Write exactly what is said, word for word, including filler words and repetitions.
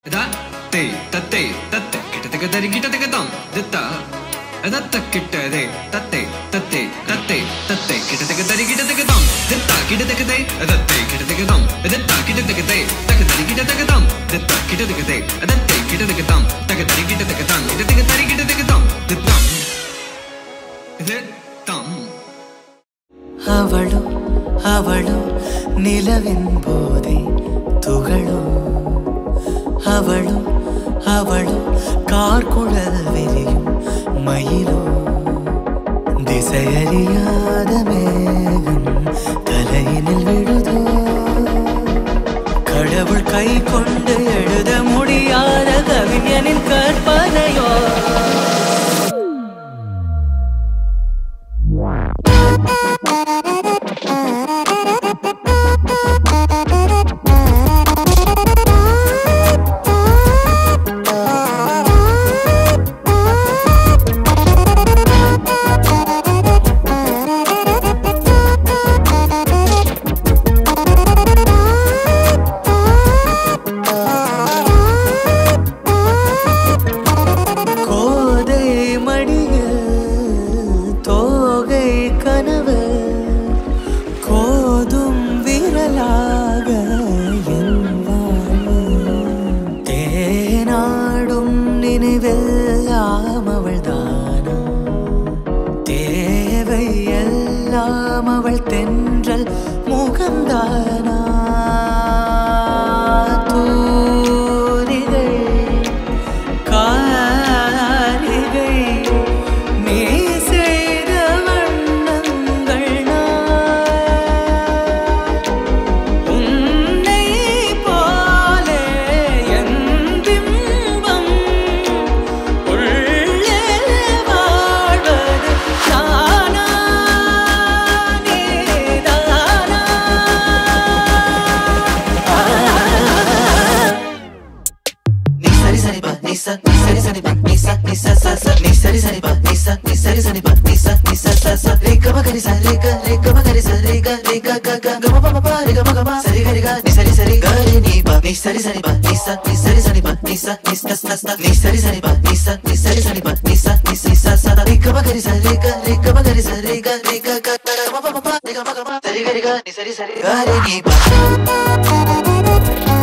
Da te ta te ta te kita te kita kita te kita detta da ta kita de ta te ta te ta te ta te kita te kita kita te kita detta kita te kita da te kita te kita detta kita te kita ta kita kita te kita detta kita te kita da te kita te kita ta kita kita te kita kita te kita kita te kita detta detta அவளோ அவளோ நிலவின் போதை துகளோ அவளோ அவளோ கார்குழல் விரியும் மயிலோ திசையறியாத மேகம் தலையினில் விடுதோ கடவுள் கை கொண்டு எழுத முடியாத கவிஞனின் கற்பனையோ தென்றல் முகந்தானா தூரிகை காரிகை நீ செய்த வண்ணங்கள் உன்னை போலே என் பிம்பம் உள்ளே வாழ்வது நானா Nisa, nisa, nisa, nisa, nisa, sa, sa, nisa, nisa, nisa, nisa, nisa, nisa, nisa, sa, sa, reka, ma, ga, nisa, reka, reka, ma, ga, nisa, reka, reka, ga, ga, ga, ma, pa, ma, pa, reka, ma, ga, ma, sa, reka, reka, nisa, nisa, ga, re, ni, pa, nisa, nisa, nisa, nisa, nisa, nisa, nisa, nisa, sa, sa, nisa, nisa, nisa, nisa, nisa, nisa, nisa, nisa, sa, reka, ma, ga, nisa, reka, reka, ma, ga, nisa, reka, reka, ga, ga, ma, pa, ma, pa, reka, ma, ga, ma, sa, reka, reka, nisa, nisa, ga, re, ni, pa.